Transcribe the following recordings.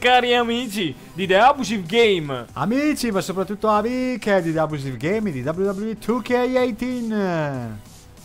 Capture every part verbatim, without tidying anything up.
cari amici di The Abusive Game. Amici, ma soprattutto amiche di The Abusive Game e di W W E due K diciotto.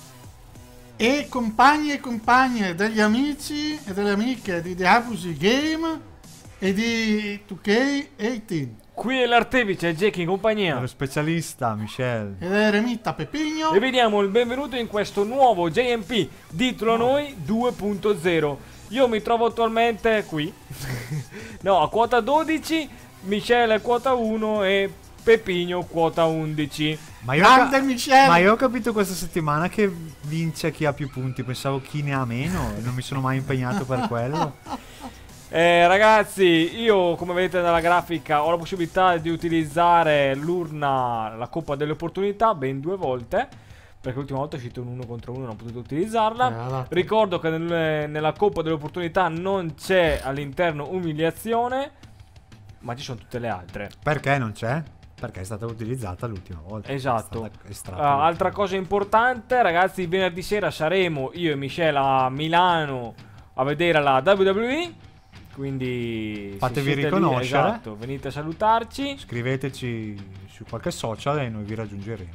E compagni e compagne degli amici e delle amiche di The Abusive Game e di due K diciotto. Qui è l'artefice, Jackie in compagnia. Lo specialista, Michel. Ed è Remita Pepigno. E vi diamo il benvenuto in questo nuovo J M P Ditelo a noi due punto zero. Io mi trovo attualmente qui. No, a quota dodici, Michele a quota uno e Pepigno quota undici. Ma io, Grande ca- Michele. ma io ho capito questa settimana che vince chi ha più punti. Pensavo chi ne ha meno e non mi sono mai impegnato per quello. Eh, ragazzi, io come vedete nella grafica ho la possibilità di utilizzare l'urna, la coppa delle opportunità, ben due volte, perché l'ultima volta è uscito un uno contro uno e non ho potuto utilizzarla. Eh, Ricordo che nel- nella coppa delle opportunità non c'è all'interno umiliazione, ma ci sono tutte le altre. Perché non c'è? Perché è stata utilizzata l'ultima volta. Esatto. È stata estratta Ah, l'ultima altra cosa importante, ragazzi, venerdì sera saremo io e Michele a Milano a vedere la W W E. Quindi se Fatevi siete lì, riconoscere. esatto, venite a salutarci. Scriveteci su qualche social e noi vi raggiungeremo.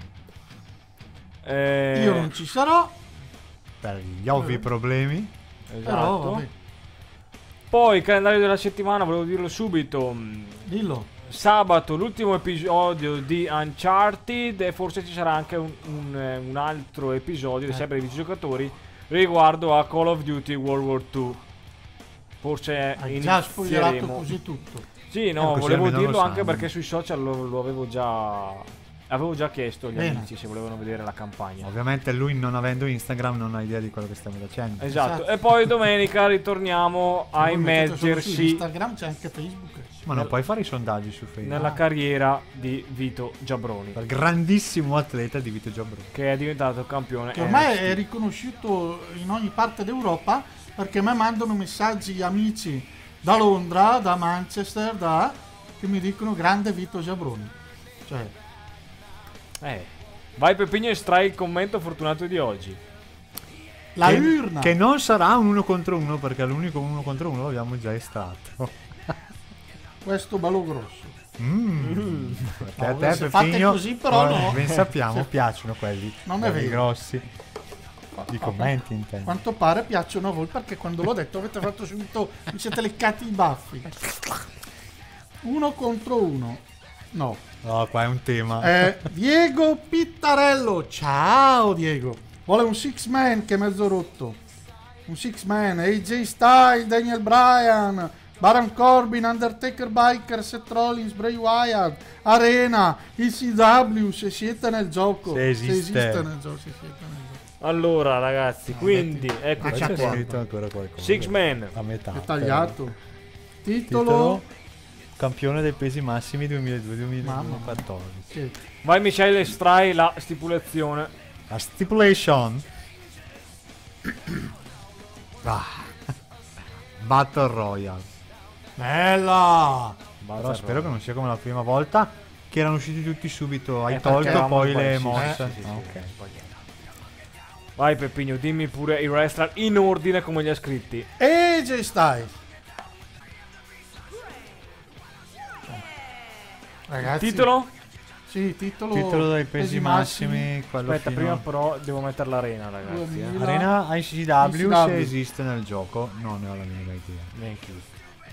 Eh, Io non ci sarò. Per gli ovvi Eh. problemi. esatto. Però vabbè, Poi il calendario della settimana, volevo dirlo subito. mh, dillo. Sabato l'ultimo episodio di Uncharted e forse ci sarà anche un, un, eh, un altro episodio, Eh. sempre dei videogiocatori, riguardo a Call of Duty World War due. Forse Hai già spoilerato inizieremo. così tutto. Sì, Eh, no, così volevo almeno lo dirlo anche sanno. perché sui social lo, lo avevo già avevo già chiesto agli Bene. amici se volevano vedere la campagna. Ovviamente lui non avendo Instagram non ha idea di quello che stiamo facendo. Esatto. Esatto. E poi domenica ritorniamo a Voi mettete solo su immergersi Instagram, c'è anche Facebook. Ma non puoi fare i sondaggi su Facebook. nella carriera di Vito Giabroni, Per grandissimo atleta di Vito Giabroni. che è diventato campione. Che ormai N X T. è riconosciuto in ogni parte d'Europa, perché a me mandano messaggi amici da Londra, da Manchester, da che mi dicono grande Vito Giabroni. Cioè, Eh. Vai Pepigno, estrai il commento fortunato di oggi. la che, urna. che non sarà un uno contro uno perché l'unico uno contro uno l'abbiamo già estratto. Questo ballo grosso. Mm. Perché a No, te se fate Peppino, così, però eh, no. ben sappiamo, Se- piacciono quelli. Non è quelli vero. grossi. I commenti intendo. Quanto pare piacciono a voi, perché quando l'ho detto avete fatto subito, vi siete leccati i baffi. Uno contro uno. No. No, qua è un tema. Eh, Diego Pittarello. Ciao Diego. Vuole un six man che è mezzo rotto. Un six man. A J Styles, Daniel Bryan, Baron Corbin, Undertaker, Biker, Seth Rollins, Bray Wyatt, Arena, I C W, se siete nel gioco. Se esiste. nel gioco, se siete nel gioco. Allora ragazzi, quindi metti- eccoci Poi Ah, c'è qua. scritto ancora qualcosa. Six Man. A metà. È tagliato. Titolo. Titolo campione dei pesi massimi duemiladue Mamma. duemilaquattordici. Sì. Vai Michele, estrai la stipulazione. La stipulation. Ah. Battle Royale. Bella. Però spero che non sia come la prima volta che erano usciti tutti subito. Hai Eh, perché tolto eravamo poi qua, le sì, mosse. sì, sì, Ah, sì, ok. Vai Peppino, dimmi pure i wrestler in ordine come li ha scritti. A J Styles. Ragazzi. Titolo? Sì, titolo. Titolo dei pesi massimi. Quello Aspetta, fino- prima però devo mettere l'arena, ragazzi. Eh. duemila. Arena I C W I C W. se esiste nel gioco. Non ne ho la minima idea. Neanche io.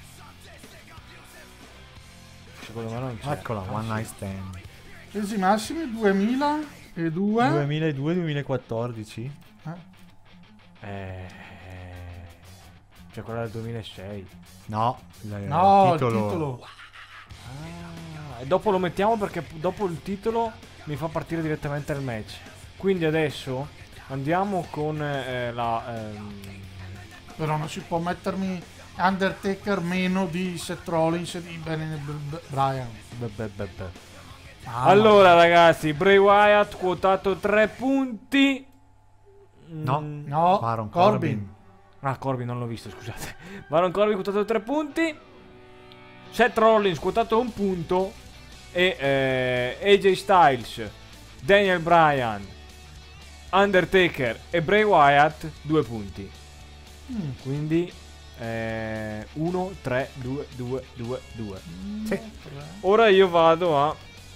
Secondo me non c'è. Eccola, Ah, One sì. Night Stand. Pesi massimi duemiladue. duemiladue duemilaquattordici. Eh? Eh, cioè quella del duemilasei. No, il No, il titolo. titolo. Ah, e dopo lo mettiamo perché p- dopo il titolo mi fa partire direttamente il match. Quindi adesso andiamo con eh, la... ehm, Però non si può mettermi Undertaker meno di Seth Rollins e di Ben B- B- Bryan. beh, beh, beh, beh. Ah, Allora ragazzi, Bray Wyatt quotato tre punti. No. Mm, no, Baron Corbin. Corbin. Ah, Corbin non l'ho visto, scusate. Baron Corbin quotato tre punti. Seth Rollins quotato un punto. E eh, A J Styles, Daniel Bryan, Undertaker e Bray Wyatt due punti. Mm. Quindi uno, tre, due, due, due, due. Sì. Ora io vado a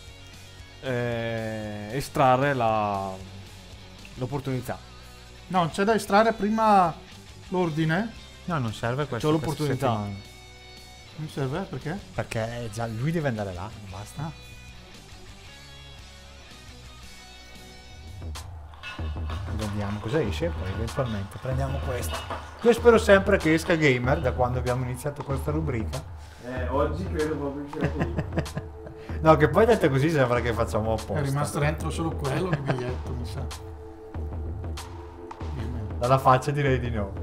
eh, estrarre la l'opportunità. No, c'è da estrarre prima l'ordine. No, non serve questo. C'ho l'opportunità. Non serve perché? Perché già lui deve andare là, basta. Ah. Vediamo cosa esce, poi eventualmente prendiamo questo. Io spero sempre che esca Gamer da quando abbiamo iniziato questa rubrica. Eh, oggi credo proprio che così. No, che poi detto così sembra che facciamo apposta. È rimasto dentro solo quello il biglietto, mi sa. Dalla faccia direi di no.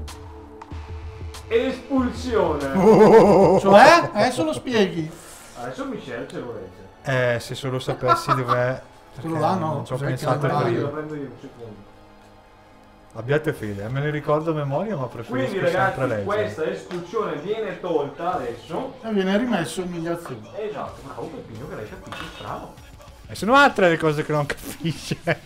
Espulsione. Cioè? Adesso lo spieghi. Adesso Michel ce lo legge. Eh, se solo sapessi dov'è. Solo là, no, Non ci ho cos'è che pensato la prima. bravi? Lo prendo io un secondo. Abbiate fede, me ne ricordo a memoria, ma preferisco Quindi sempre ragazzi, leggere. questa espulsione viene tolta adesso. E viene rimesso umiliazione. Esatto, bravo Peppino che l'hai capito, bravo. E sono altre le cose che non capisce.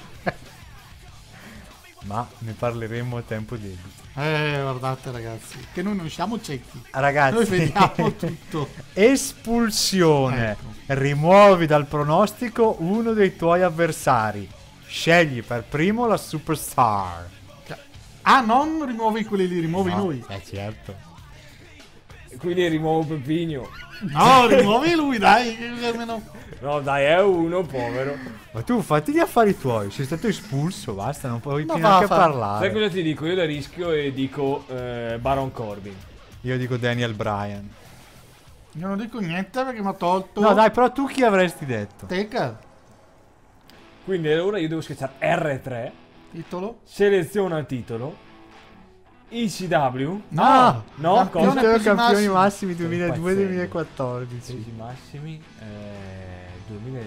Ma ne parleremo a tempo debito. Eh, guardate ragazzi, che noi non siamo ciechi. Ragazzi, Noi vediamo tutto. espulsione. Ecco. Rimuovi dal pronostico uno dei tuoi avversari. Scegli per primo la superstar. Ah, non rimuovi quelli lì, rimuovi No, noi. Eh certo. Quindi rimuovo Peppino. No, rimuovi lui, dai. che almeno- No dai, è uno, povero. Ma tu fatti gli affari tuoi, sei stato espulso, basta, non puoi Ma più va, neanche fa- Sai parlare. cosa ti dico? Io la rischio e dico eh, Baron Corbin. Io dico Daniel Bryan. Io non dico niente perché mi ha tolto. No dai, però tu chi avresti detto? Teca, Quindi allora io devo schiacciare erre tre, titolo. seleziona titolo, I C W, No, no, campione cosa? Tutti pesi campioni massimi. massimi Sono duemiladue duemilaquattordici. Pesi massimi, eh, duemila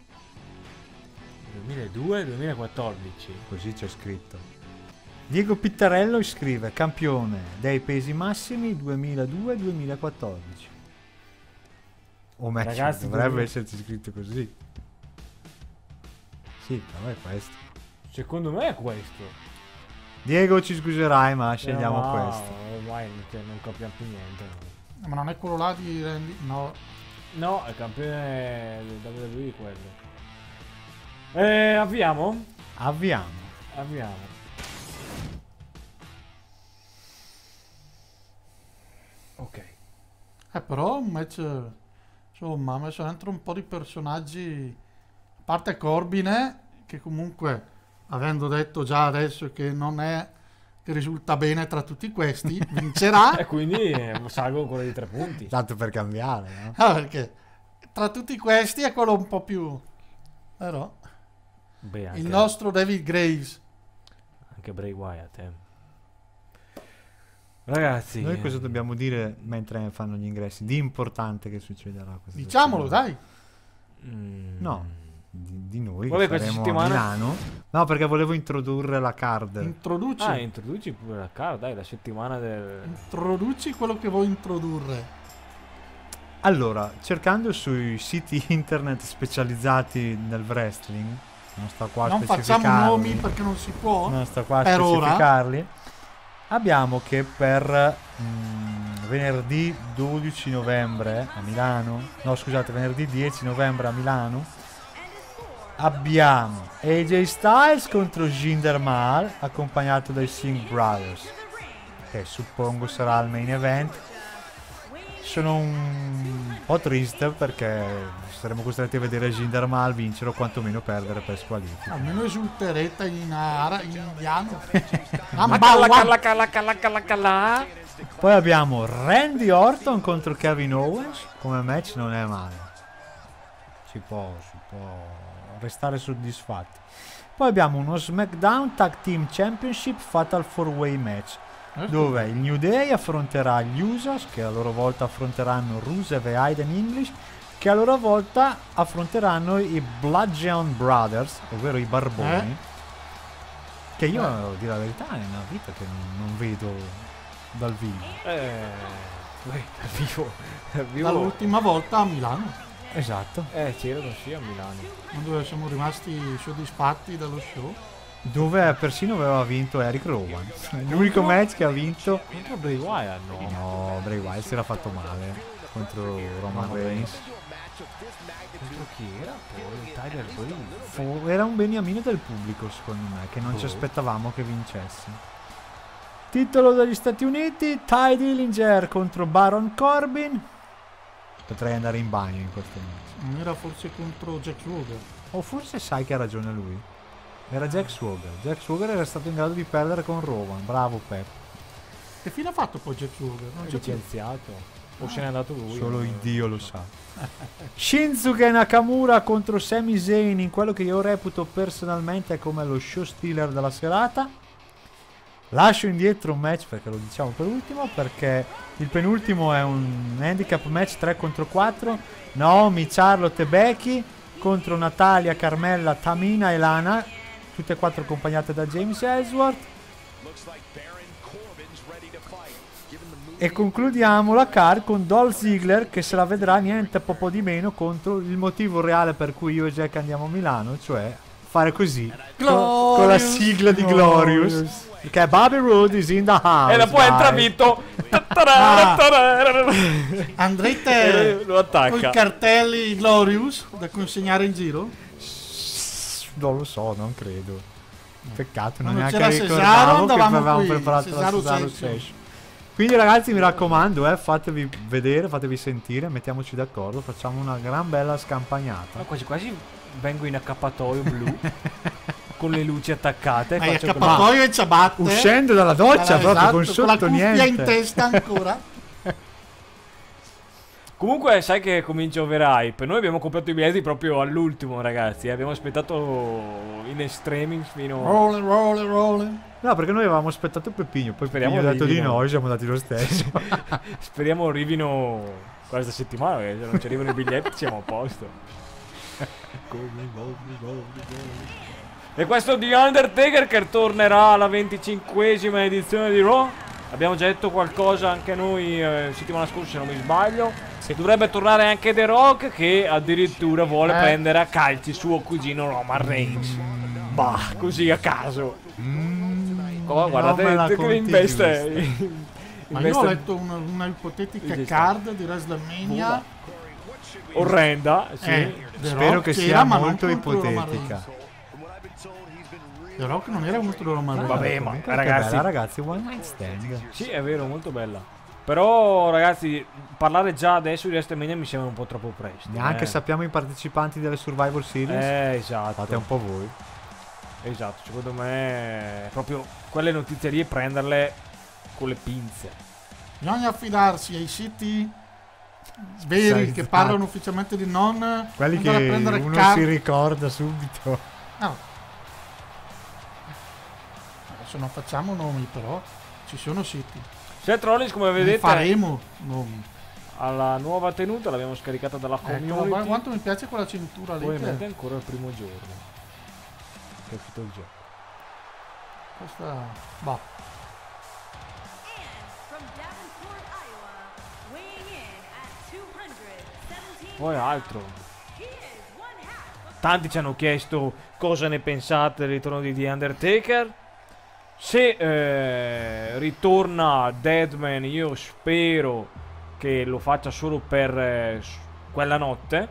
duemiladue duemilaquattordici. Così c'è scritto. Diego Pittarello scrive campione dei pesi massimi duemiladue duemilaquattordici. O meglio, Ragazzi, dovrebbe duemila esserci scritto così. Sì, però è questo. Secondo me è questo. Diego, ci scuserai, ma scegliamo No, questo. ormai non, cioè, non capiamo più niente. no. Ma non è quello là di Randy. No. No, è campione del W W E quello. Eh, avviamo? Avviamo. Avviamo. Ok. Eh, però un match. Insomma, ha messo dentro un po' di personaggi. A parte Corbine, che comunque, avendo detto già adesso che non è. Che risulta bene tra tutti questi, vincerà. E quindi eh, salgo ancora di tre punti. Tanto per cambiare, no? Ah, perché tra tutti questi è quello un po' più. Però. Beh, anche, Il nostro David Graves. anche Bray Wyatt. Eh. Ragazzi, Noi cosa dobbiamo dire mentre fanno gli ingressi? Di importante che succederà questa Diciamolo, settimana? dai. mm, No, di, di noi Vabbè, che questa saremo settimana- a Milano. No, perché volevo introdurre la card. Introduci. Ah, introduci pure la cara, dai, la settimana del... Introduci quello che vuoi introdurre. Allora, cercando sui siti internet specializzati nel wrestling, non sto qua a Non facciamo specificarli, nomi perché non si può. non sto qua a per ora. specificarli. Abbiamo che per mm, venerdì dodici novembre a Milano, no scusate, venerdì dieci novembre a Milano, abbiamo A J Styles contro Jinder Mahal, accompagnato dai Singh Brothers, che suppongo sarà il main event. Sono un po' triste perché saremo costretti a vedere Jinder Mahal vincere o quantomeno perdere per squalifica. Almeno esulterete in, ara- in indiano. Calla, Ambawa. calla, calla, calla, calla, calla. Poi abbiamo Randy Orton contro Kevin Owens, come match non è male, si può, si può restare soddisfatti. Poi abbiamo uno SmackDown Tag Team Championship Fatal four way match, dove il New Day affronterà gli Usos, che a loro volta affronteranno Rusev e Aiden English, che a loro volta affronteranno i Bludgeon Brothers, ovvero i Barboni, Eh? che io, devo dire la verità, è una vita che non, non vedo dal vivo. Eh, beh, dal vivo, dal vivo. Dall'ultima volta a Milano, Esatto. Eh, c'erano sì a Milano. quando siamo rimasti soddisfatti dello show. dove persino aveva vinto Eric Rowan. L'unico match che ha vinto. Contro Bray Wyatt, no? No, Bray Wyatt si era fatto male contro Roman Reigns. Contro chi era poi? Tyler Breeze. Fu- era un beniamino del pubblico, secondo me, che non ci Oh. aspettavamo che vincesse. Titolo degli Stati Uniti, Ty Dillinger contro Baron Corbin. Potrei andare in bagno in questo match. Non era forse contro Jack Swagger? O forse sai che ha ragione lui. Era Jack Swagger. Jack Swagger era stato in grado di perdere con Rowan. Bravo Pep. Che fine ha fatto poi Jack Swagger? Non c'è più. Licenziato. O se n'è andato lui. Solo no? il Dio lo sa. Shinsuke Nakamura contro Sami Zayn in quello che io reputo personalmente come lo show stealer della serata. Lascio indietro un match perché lo diciamo per ultimo, perché il penultimo è un handicap match tre contro quattro. Naomi, Charlotte e Becky contro Natalia, Carmella, Tamina e Lana, tutte e quattro accompagnate da James Ellsworth. E concludiamo la card con Dolph Ziggler che se la vedrà niente poco di meno contro il motivo reale per cui io e Jack andiamo a Milano, cioè fare così con, con la sigla di Glorious, Glorious. che è Bobby Roode is in the house. E da poi entra guys. Vito. Andrete Lo attacca. con i cartelli Glorious da consegnare in giro? Non lo so, non credo. Peccato, non Quando neanche c'era ricordavo Cesaro, che andavamo avevamo qui, preparato Cesaro la Cesaro Session. Session. Quindi ragazzi mi raccomando, eh, fatevi vedere, fatevi sentire, mettiamoci d'accordo, facciamo una gran bella scampagnata. Ma quasi quasi vengo in accappatoio blu con le luci attaccate. e Hai faccio così. accappatoio e ciabatte. Uscendo dalla doccia, Eh, proprio esatto, con con sotto la cuffia niente. in testa ancora. Comunque sai che comincia overhype. Noi abbiamo comprato i biglietti proprio all'ultimo, ragazzi. Abbiamo aspettato in extremis fino Rolle, rolle, rolle. No, perché noi avevamo aspettato Peppino, poi Speriamo Peppino ha detto di arrivino. no, siamo andati lo stesso. Speriamo arrivino questa settimana, perché se non ci arrivano i biglietti siamo a posto. E questo The Undertaker che tornerà alla venticinquesima edizione di Raw. Abbiamo già detto qualcosa anche noi eh, settimana scorsa, se non mi sbaglio. Dovrebbe tornare anche The Rock, che addirittura vuole Eh. prendere a calci suo cugino Roman Reigns. Bah, così a caso. Mm, Oh, guardate non me la che conti investe. giusta. Ma io ho letto una, una ipotetica Sì, sì. card di WrestleMania. Orrenda, sì. Eh, The Spero Rock che c'era, sia ma non molto contro Roman ipotetica. Reigns. The Rock non era contro Roman Reigns. Vabbè, ma Comunque che ragazzi, bella, ragazzi, one night stand. sì, è vero, molto bella. Però, ragazzi, parlare già adesso di WrestleMania mi sembra un po' troppo presto. Neanche eh. sappiamo i partecipanti delle Survivor Series. Eh, esatto. Fate un po' voi. Esatto, secondo me proprio quelle notizie lì prenderle con le pinze. Bisogna affidarsi ai siti veri Sai, che esatto. parlano ufficialmente di non Quelli che andare a prendere uno card- si ricorda subito. No. Adesso non facciamo nomi, però ci sono siti. Seth Rollins, come Ne vedete, faremo nomi. alla nuova tenuta l'abbiamo scaricata dalla Ecco, ma community. guarda quanto mi piace quella cintura lì. Ovviamente Che è ancora il primo giorno che è finito il gioco. questa... Boh. From Davenport, Iowa, weighing in at two seventeen Poi altro. he is one half of Tanti ci hanno chiesto cosa ne pensate del ritorno di The Undertaker. Se eh, ritorna Deadman, io spero che lo faccia solo per eh, s- quella notte.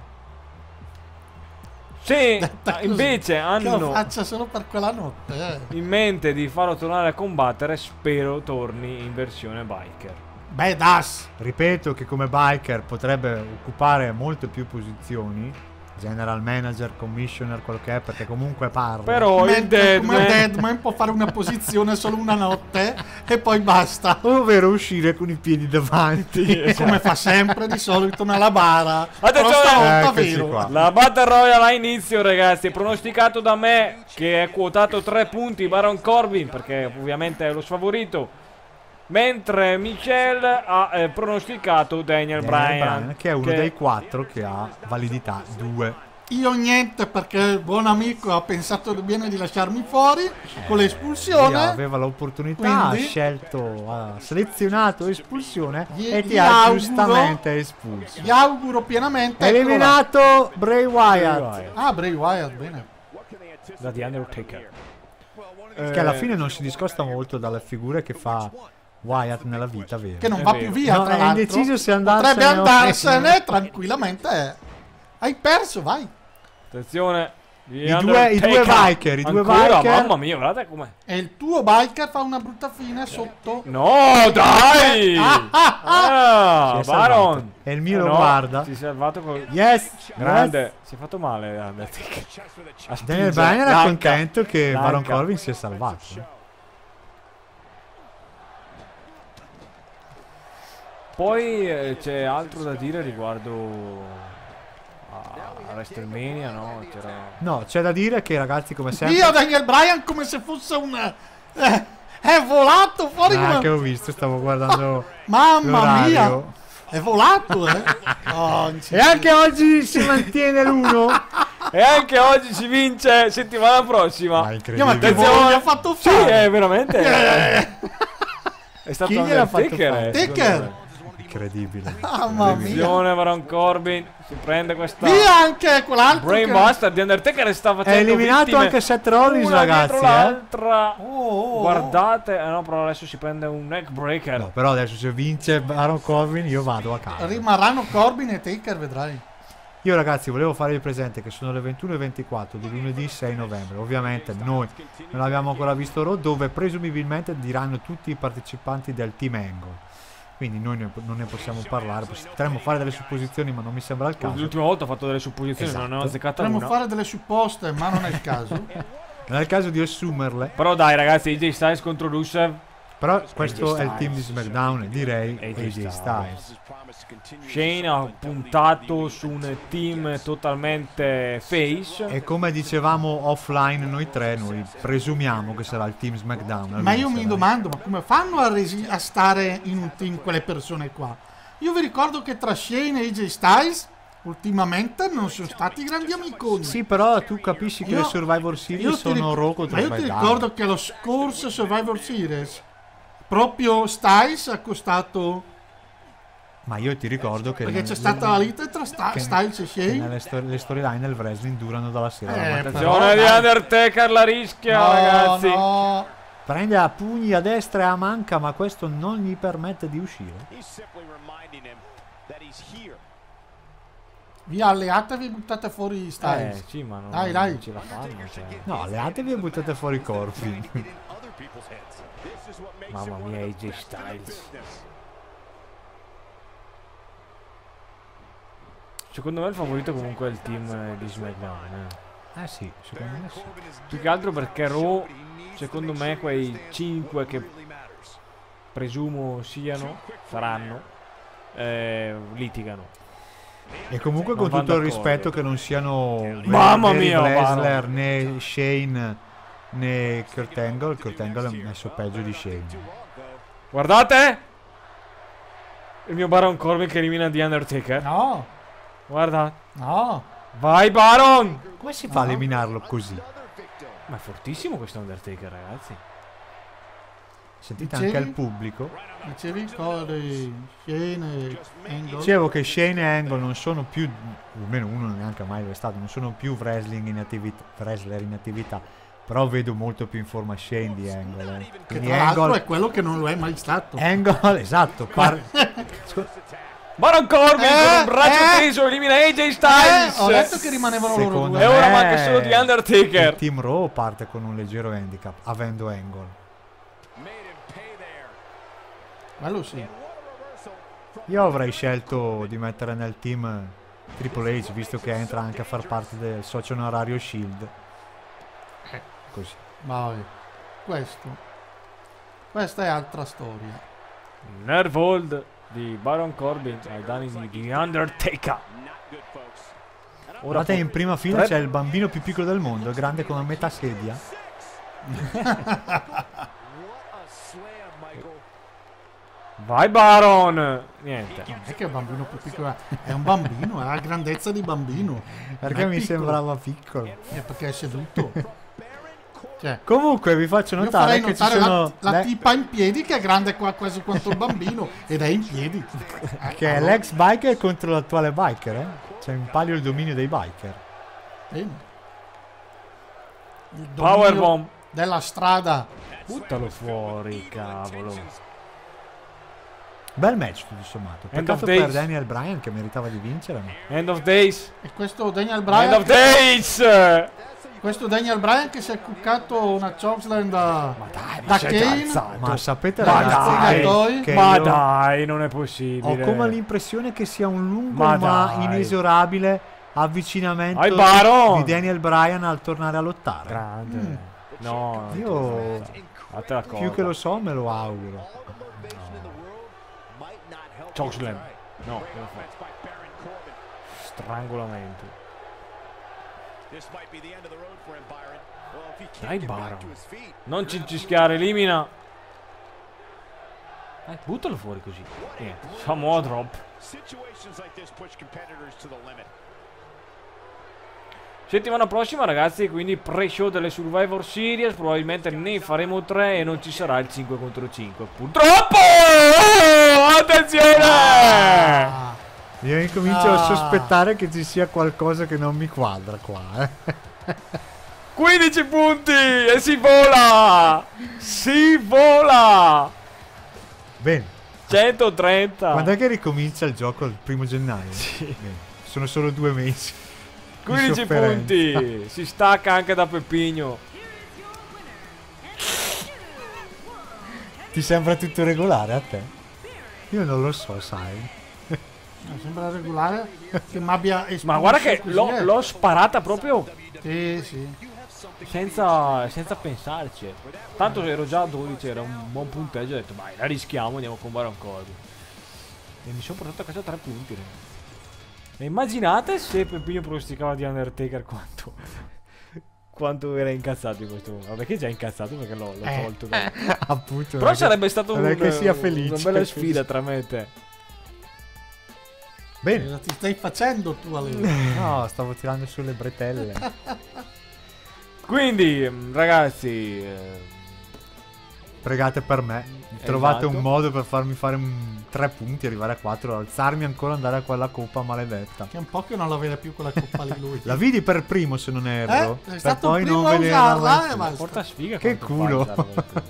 Se Detta ah, così, invece Che lo hanno faccia solo per quella notte, eh. in mente di farlo tornare a combattere, spero torni in versione biker. Beh, das. Ripeto che come biker potrebbe occupare molte più posizioni. General manager, commissioner, quello che è, perché comunque parla. Però il Mentre come Deadman Deadman può fare una posizione solo una notte e poi basta. Ovvero uscire con i piedi davanti. Come fa sempre di solito nella bara. Però Attenzione! stavolta Eccoci vero. qua. La Battle Royale a inizio, ragazzi. È pronosticato da me, che è quotato tre punti, Baron Corbin, perché ovviamente è lo sfavorito. Mentre Michel ha eh, pronosticato Daniel, Daniel Bryan, Bryan, che è uno dei quattro che ha validità due. Io niente perché il buon amico ha pensato bene di lasciarmi fuori con Lui l'espulsione. aveva l'opportunità, Quindi? ha scelto, ha selezionato espulsione Gli- e ti gli ha auguro- giustamente espulso. Vi auguro pienamente. eccolo là. Eliminato Bray Wyatt. Wyatt Ah, Bray Wyatt, bene. da The Undertaker. Che alla fine non si discosta molto dalle figure che fa Wyatt nella vita vera. Che non È va vero. più via, No, tra è l'altro. indeciso se andarsene Potrebbe o- andarsene tranquillamente. Hai perso, vai. Attenzione. I due, i due biker, i due Ancora? biker. Mamma mia, guardate com'è. E il tuo biker fa una brutta fine sotto. No, dai! Ah, Si è Baron. salvato. E il mio Eh lo no, guarda. Si è salvato con... Yes! Grande. yes. Si è fatto male Undertaker. A Daniel spingere. Bryan era Danca. contento che Danca. Baron Corbin si è salvato. Poi eh, c'è altro da dire riguardo a a WrestleMania, no? C'era... No, c'è da dire che ragazzi, come sempre. Io Daniel Bryan come se fosse un... eh, è volato fuori Ah, come... che ho visto, stavo guardando Mamma mia. l'orario. È volato, eh. Oh, non ci E anche oggi si mantiene l'uno. E anche oggi si vince settimana prossima. Ma Io, incredibile. ma che Attenzione. voi gli ha fatto Sì, fare? è veramente... Eh, È stato Chi gliel'ha fatto Undertaker, fare? eh, secondo Taker. me. Incredibile. Mamma mia. Attenzione, Baron Corbin si prende questa Via anche quell'altro che... Brainbuster di Undertaker, sta facendo È eliminato vittime anche Seth Rollins, una ragazzi. dietro Eh? l'altra. Oh, oh, oh. Guardate, eh no, però adesso si prende un neck breaker. No, però adesso se vince Baron Corbin io vado a casa. Rimarranno Corbin e Taker, vedrai. Io ragazzi volevo farvi presente che sono le ventuno e ventiquattro di lunedì sei novembre. Ovviamente noi non abbiamo ancora visto Raw, dove presumibilmente diranno tutti i partecipanti del Team Angle. Quindi noi ne- non ne possiamo parlare, potremmo fare delle supposizioni ma non mi sembra il caso. L'ultima volta ho fatto delle supposizioni, non ne ho Esatto. azzeccata Potremmo una. fare delle supposte, ma non è il caso. Nel caso di assumerle. Però dai ragazzi, A J Styles contro Rusev. Però questo A J è il team di SmackDown e direi A J A J Styles. Shane ha puntato su un team totalmente face. E come dicevamo offline noi tre, noi presumiamo che sarà il team SmackDown. a Ma io vincere. mi domando, ma come fanno a, resi- a stare in un team quelle persone qua? Io vi ricordo che tra Shane e A J Styles ultimamente non sono stati grandi amiconi. Sì, però tu capisci che Io- le Survivor Io Series ti ric- sono Raw contro Ma io ti SmackDown. ricordo che lo scorso Survivor Series proprio Styles ha costato, Ma io ti ricordo che perché nel- c'è stata la lite tra Sta- che- Styles e che Shane. nelle sto- le storyline del wrestling durano dalla sera alla Eh, mattina. però, Attenzione di dai. Undertaker, la rischia No, ragazzi. no. Prende a pugni a destra e a manca, ma questo non gli permette di uscire. Via, alleatevi, buttate fuori Eh Styles. sì, ma non, Dai, dai. non ce la fanno. Cioè. No, alleatevi e buttate fuori Corbin. Mamma mia, A J Styles. Secondo me il favorito comunque è il team eh, di SmackDown. Eh. Eh sì, secondo me sì. Più che altro perché Raw, secondo me quei cinque che presumo siano, saranno, eh, litigano. E comunque Non con van tutto il d'accordo. rispetto che non siano Mamma né mia, Lesnar né Shane né Kurt Angle. Kurt Angle è messo peggio di Shane. Guardate! Il mio Baron Corbin che elimina The Undertaker. No, Guarda. no. Vai Baron! Come si fa a eliminarlo così? Ma è fortissimo questo Undertaker, ragazzi. Sentite Dicevi? anche il pubblico. Dicevi Corey, Shane e Angle. Dicevo che Shane e Angle non sono più, almeno uno neanche mai lo è stato, non sono più wrestling in attività, wrestler in attività, però vedo molto più in forma Shane di Angle. eh. Che Quindi tra l'altro Angle, è quello che non lo è mai stato. Angle, esatto, par- Baron Corbin Eh, con un braccio eh. teso elimina A J Eh, Styles. ho detto che rimanevano loro Secondo E due. ora me manca solo di Undertaker. il Team Raw parte con un leggero handicap, avendo Angle. Quello sì. Io avrei scelto di mettere nel team Triple H, visto che entra anche a far parte del socio onorario Shield. Così. Vai. Questo. Questa è altra storia. Nervold di Baron Corbin ai danni di The Undertaker. Ora Guardate, in prima fila tre- c'è il bambino più piccolo del mondo, è grande come metà sedia. Vai Baron. Niente. Non è che è un bambino più piccolo, è un bambino, ha la grandezza di bambino. Perché Non è mi piccolo. sembrava piccolo. È perché è seduto. Cioè, Comunque vi faccio io notare farei che ci notare sono la, la le- tipa in piedi che è grande qua quasi quanto il bambino ed è in piedi. Eh, che è allora, l'ex biker contro l'attuale biker, eh? C'è in palio il dominio dei biker. bene. Il dominio- Powerbomb. della strada. Buttalo fuori, cavolo. Bel match tutto sommato. End Peccato of per days. Daniel Bryan che meritava di vincere. Ma... End of days. E questo Daniel End Bryan, of days. questo Daniel Bryan che si è cuccato una chokeslam da, Ma dai, ma da sei Kane. alzato. Ma sapete Ma ragazzi dai, che, che Ma io dai, non è ho possibile. come l'impressione che sia un lungo Ma ma, dai. inesorabile avvicinamento Ai Baron. di Daniel Bryan al tornare a lottare. Grande. Mm. No, Io fate la cosa. più che lo so me lo auguro. Chokeslam. No, cosa fa? Strangolamento. Dai Baron. Non cincischiare, elimina. Dai, buttalo fuori così. Niente. Samoa drop. Settimana prossima ragazzi, quindi pre-show delle Survivor Series, probabilmente ne faremo tre e non ci sarà il cinque contro cinque. Purtroppo! Oh, attenzione! Ah, Io incomincio Ah. a sospettare che ci sia qualcosa che non mi quadra qua. Eh. quindici punti e si vola! Si vola! Bene, centotrenta. quando è che ricomincia il gioco il primo gennaio? Sì. Bene, sono solo due mesi. di quindici sofferenza. punti. Si stacca anche da Peppigno. Ti sembra tutto regolare a te? Io non lo so, sai. mi sembra regolare che mi abbia espulso Ma guarda che così, l'ho, eh. l'ho sparata proprio Sì, sì. senza, senza pensarci. Tanto ero già a dodici, era un buon punteggio. Ho detto, vai, la rischiamo, andiamo con Baron Corbin. E mi sono portato a casa tre punti. ragazzi. E immaginate se Peppino pronosticava di Undertaker quanto, quanto era incazzato in questo momento. Vabbè, che è già incazzato perché l'ho, l'ho Eh. tolto. da- Appunto. Però non è sarebbe che- stato non un, è che sia un- felice. una bella sfida tra me e te. Bene. Cosa ti stai facendo tu, Ale? No, stavo tirando sulle bretelle. Quindi, mm, ragazzi, eh, Pregate per me. Trovate Esatto. un modo per farmi fare un- tre punti, arrivare a quattro, alzarmi ancora, andare a quella coppa maledetta. Che è un po' che non la vede più quella coppa lì lui. La vidi per primo, se non erro. Eh? È per stato poi il primo non a vederla usarla, mai eh, più. ma- porta sfiga. Che quanto culo. fa usare la-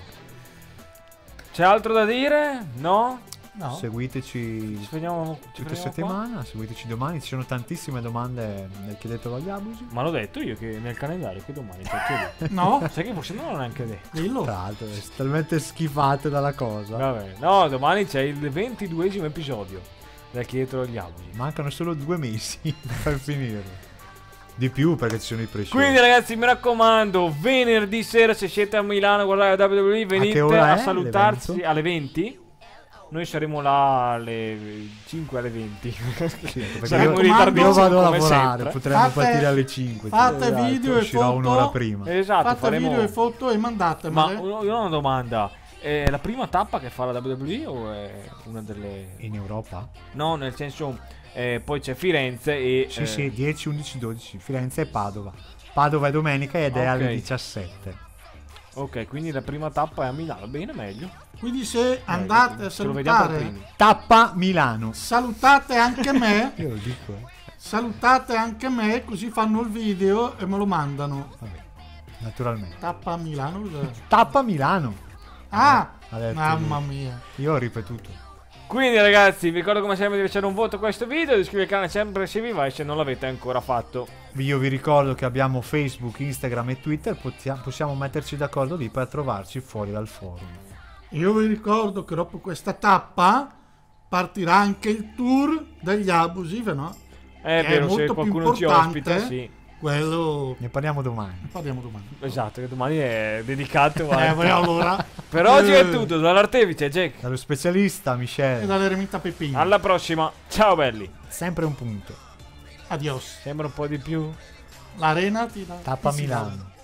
C'è altro da dire? No? No. Seguiteci Ci vediamo ci tutta vediamo qua? settimana, seguiteci domani, ci sono tantissime domande nel chiedetelo agli abusi. Ma l'ho detto io che nel calendario che domani perché No? sai che forse non l'ho neanche detto. Dillo. Tra l'altro, siete talmente schifate dalla cosa. Vabbè, no, domani c'è il ventiduesimo episodio del chiedetelo agli abusi. Mancano solo due mesi per finirlo. Di più perché ci sono i pre-show. Quindi ragazzi, mi raccomando, venerdì sera se siete a Milano a guardare la W W E venite ora a, è salutarci l'evento? alle venti. Noi saremo là alle cinque alle venti. Sì, perché Saremo io- in ritardissimo io vado a come lavorare, sempre. potremmo Fate- partire alle cinque. fate Esatto, video e uscirò foto. un'ora prima. Esatto, Fate faremo... video e foto e mandatemele. Ma uno- io ho una domanda. È la prima tappa che fa la W W E o è una delle... In Europa? No, nel senso, eh, poi c'è Firenze e... Sì, eh, sì, dieci, undici, dodici. Firenze e Padova. Padova è domenica ed è Ok. alle diciassette. Ok, quindi la prima tappa è a Milano. Bene, meglio. Quindi se andate a Ce lo vediamo per salutare, primi. Tappa Milano. salutate anche me. Io lo dico, eh. Salutate anche me, così fanno il video e me lo mandano. Vabbè, naturalmente. Tappa a Milano. cos'è? Tappa Milano. Ah, Ha detto mamma lui. mia. Io ho ripetuto. Quindi ragazzi, vi ricordo come sempre di lasciare un voto a questo video, di iscrivervi al canale sempre se vi va e se non l'avete ancora fatto. Io vi ricordo che abbiamo Facebook, Instagram e Twitter. Potia- possiamo metterci d'accordo lì per trovarci fuori dal forum. Io vi ricordo che dopo questa tappa partirà anche il tour degli abusive, no? È Che è vero, se molto più qualcuno ci importante. ospita, sì. Quello Ne parliamo domani. ne parliamo domani. Esatto, che domani è dedicato Eh, a... beh, allora. Per oggi è Eh, tutto, dall'Artevice, Jack. Dallo specialista E Michele. dall'eremita Peppino. Alla prossima, ciao belli. Sempre un punto. Adios. Sembra un po' di più. L'arena ti dà. Tappa ti si Milano. dà.